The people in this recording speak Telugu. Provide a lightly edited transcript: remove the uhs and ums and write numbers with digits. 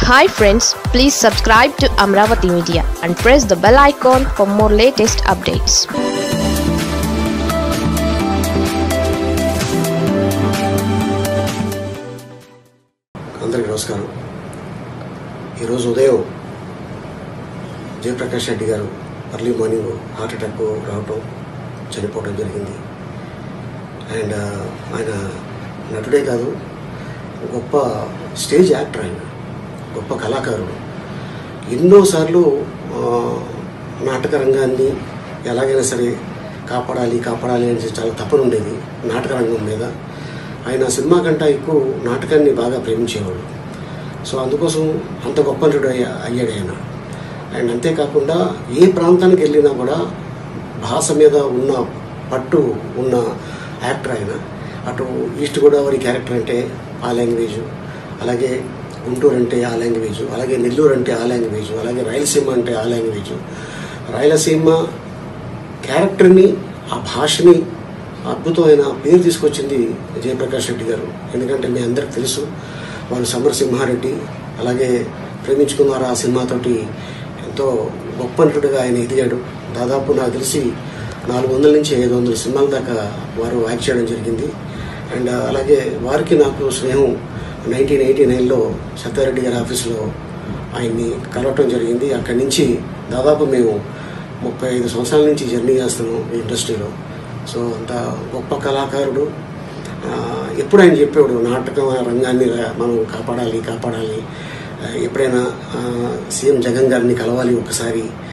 Hi friends, please subscribe to Amravati Media and press the bell icon for more latest updates. అందరికీ నమస్కారం. ఈరోజు ఉదయం జయప్రకాష్ రెడ్డి గారు ఎర్లీ మార్నింగ్ హార్ట్ అటాక్ రావటం, చనిపోవడం జరిగింది. అండ్ ఆయన నటుడే కాదు, గొప్ప స్టేజ్ యాక్టర్, ఆయన గొప్ప కళాకారుడు. ఎన్నోసార్లు నాటక రంగాన్ని ఎలాగైనా సరే కాపాడాలి అని చాలా తపన ఉండేది నాటక రంగం మీద. ఆయన సినిమా కంటే ఎక్కువ నాటకాన్ని బాగా ప్రేమించేవాడు. సో అందుకోసం అంత గొప్ప నటుడు అయ్యాడు ఆయన. అండ్ అంతేకాకుండా ఏ ప్రాంతానికి వెళ్ళినా కూడా భాష మీద ఉన్న పట్టు ఉన్న యాక్టర్ ఆయన. అటు ఈస్ట్ గోదావరి క్యారెక్టర్ అంటే ఆ లాంగ్వేజు, అలాగే గుంటూరు అంటే ఆ లాంగ్వేజు, అలాగే నెల్లూరు అంటే ఆ లాంగ్వేజు, అలాగే రాయలసీమ అంటే ఆ లాంగ్వేజు. రాయలసీమ క్యారెక్టర్ని, ఆ భాషని అద్భుతమైన పేరు తీసుకొచ్చింది జయప్రకాష్ రెడ్డి గారు. ఎందుకంటే మీ అందరికి తెలుసు, వాళ్ళు సమరసింహారెడ్డి, అలాగే ప్రేమించుకున్నారు ఆ సినిమాతోటి ఎంతో గొప్ప నటుడుగా ఆయన ఎదిగాడు. దాదాపు నాకు తెలిసి 400 నుంచి 500 సినిమాల దాకా వారు యాక్ట్ చేయడం జరిగింది. అండ్ అలాగే వారికి నాకు స్నేహం 1989లో సత్యారెడ్డి గారి ఆఫీస్లో ఆయన్ని కలవటం జరిగింది. అక్కడి నుంచి దాదాపు మేము 35 సంవత్సరాల నుంచి జర్నీ చేస్తున్నాం ఈ ఇండస్ట్రీలో. సో అంత గొప్ప కళాకారుడు. ఎప్పుడు ఆయన చెప్పేవాడు, నాటక రంగాన్ని మనం కాపాడాలి. ఎప్పుడైనా సీఎం జగన్ గారిని కలవాలి ఒకసారి